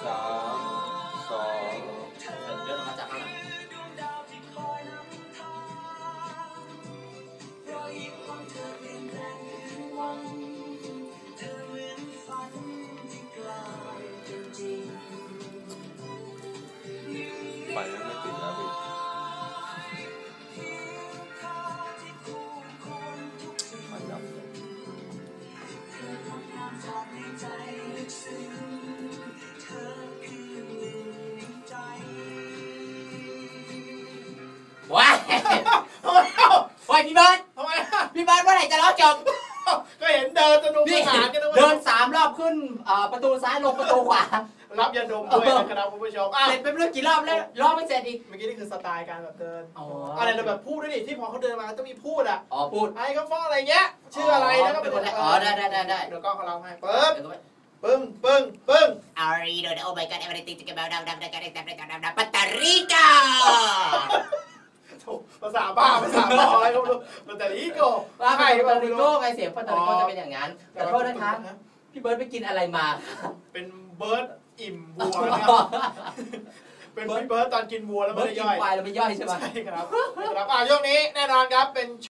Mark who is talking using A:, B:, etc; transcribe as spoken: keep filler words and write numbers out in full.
A: สามสอง
B: เดินออกมาจากข้างหลัง
A: ไฟยังไม่ติดนะพี่ไฟดับ
B: ว้ายว้ายพี่เบิร์ด
C: ทำไม
B: พี่เบิร์ดเมื่อไหร่จะร้องจบ
C: ก็เห็นเดินสนุกสนานกันนะ
B: เดินสามรอบขึ้นประตูซ้ายลงประตูขวา
C: รับยาดมด้วยนะครับคุณผู้ชมอ้าว
B: เสร็จไปไม่รู้กี่รอบแล้วรอบไม่เสร็จอีก
C: เมื่อกี้นี่คือสไตล์การแบบเดิน
B: อ๋อ
C: อะไรเราแบบพูดด้วยดิที่พอเขาเดินมาต้องมีพูดอ่ะ
B: อ๋อพูด
C: ไอ้เขาฟ้องอะไรเงี้ยชื่ออะไรแล้วก็
B: เป็นคนอ๋อได้ได้ได้ได้
C: เดี๋ยวก็เขาเล่าให้เปิบปึ้งปึ้งปึ้ง
B: Ari don't oh my god everything to about down down down down down down down Puerto Rico
C: ภาษาบ้าภาษาบอยเขาดูมันแต่ลีโก้
B: ว่าไปปาริโก้ไงเสียงปาริโก้จะเป็นอย่างนั้นแต่โทษนะครับพี่เบิร์ดไปกินอะไรมา
C: เป็นเบิร์ดอิ่มวัวนะครับเป็นพี่เบิร์ดตอนกินวัวแล้วไม่
B: เบิร์ด
C: ได้
B: กิน
C: ย่อย
B: ควายแล้วไม่ย่อยใช่ไหม
C: ใช่ครับครับอ่ะช่วงนี้แน่นอนครับเป็น